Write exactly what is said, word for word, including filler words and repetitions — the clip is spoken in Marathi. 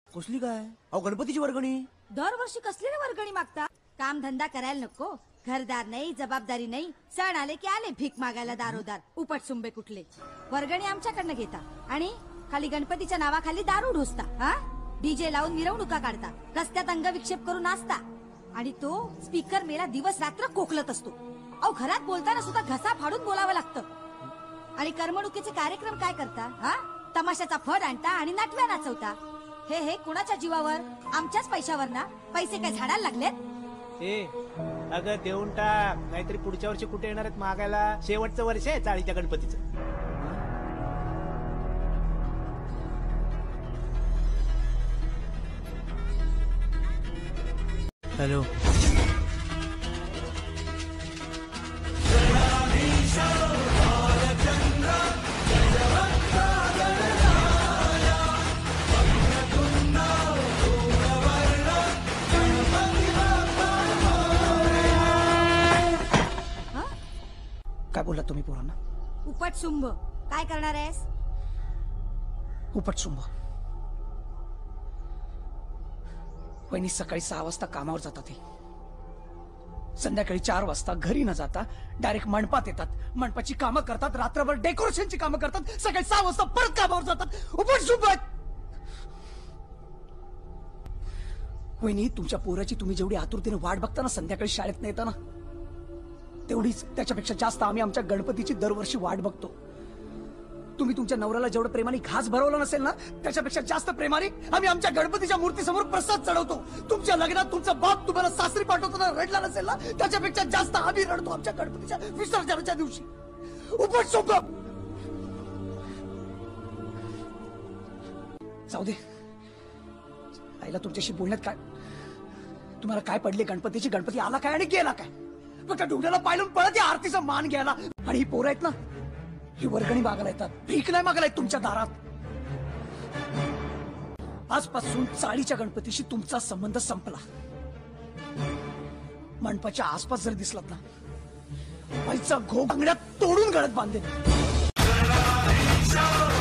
कसली काय? अहो गणपतीची वर्गणी. दरवर्षी कसली रे वर्गणी मागता? काम धंदा करायला नको, घरदार नाही, जबाबदारी नाही, सण आले की आले भीक मागायला दारोदार. उपटसुंबे कुठले. वर्गणी आमच्याकडनं घेता आणि खाली गणपतीच्या नावाखाली दारू ढोसता. हा डीजे लावून मिरवणुका काढता, रस्त्यात अंगविक्षेप करून नाचता आणि तो स्पीकर मेला दिवस रात्र कोकलत असतो. अहो घरात बोलताना सुद्धा घसा फाडून बोलावं लागतं. आणि करमणुकीचे कार्यक्रम काय करता? हा तमाशाचा फड आणता आणि नाटव्या नाचवता. हे हे कुणाच्या जीवावर? आमच्याच पैशावर ना. पैसे काय झाडाला लागलेत? ए अगं देऊन टाक, नाहीतरी पुढच्या वर्षी कुठे येणार आहेत मागायला. शेवटचं वर्ष आहे चाळीच्या गणपतीचं. हॅलो. काय बोललात तुम्ही पोरांना? उपटसुंब. काय करणार आहेस? उपटसुंब. वहिनी सकाळी सहा वाजता कामावर जातात, संध्याकाळी चार वाजता घरी न जाता डायरेक्ट मंडपात येतात, मंडपाची कामं करतात, रात्रभर डेकोरेशनची कामं करतात, सकाळी सहा वाजता परत कामावर जातात. उपटसुंब. वहिनी तुमच्या पोराची तुम्ही जेवढी आतुरतेने वाट बघता ना संध्याकाळी शाळेत नाही येताना, तेवढीच त्याच्यापेक्षा जास्त आम्ही आमच्या गणपतीची दरवर्षी वाट बघतो. तुम्ही तुमच्या नवऱ्याला जेवढं प्रेमाने घास भरवला नसेल ना, त्याच्यापेक्षा जास्त प्रेमाने आम्ही आमच्या गणपतीच्या मूर्तीसमोर प्रसाद चढवतो. तुमच्या लग्नात तुमचा बाप तुम्हाला सासरी पाठवताना रडला नसेल ना, त्याच्यापेक्षा जास्त आम्ही रडतो आमच्या गणपतीच्या विसर्जनाच्या दिवशी. उपटसुंब. जाऊ दे. आईला तुमच्याशी बोलण्यात काय, तुम्हाला काय पडले गणपतीची? गणपती आला काय आणि गेला काय? फक्त डोंगराला पायलून पळत या आरतीचा मान घ्यायला. आणि ही पोरं आहेत ना, ही वर्गणी मागायला येतात, भीक नाही मागायला येत तुमच्या दारात. आजपासून चाळीच्या गणपतीशी तुमचा संबंध संपला. मंडपाच्या आसपास जर दिसलात ना, पैसा घोग अंगड्यात तोडून गळत बांधेन.